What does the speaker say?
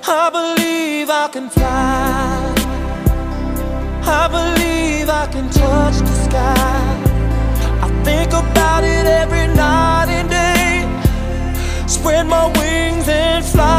I believe I can fly. I believe I can touch the sky. I think about it every night and day. Spread my wings and fly.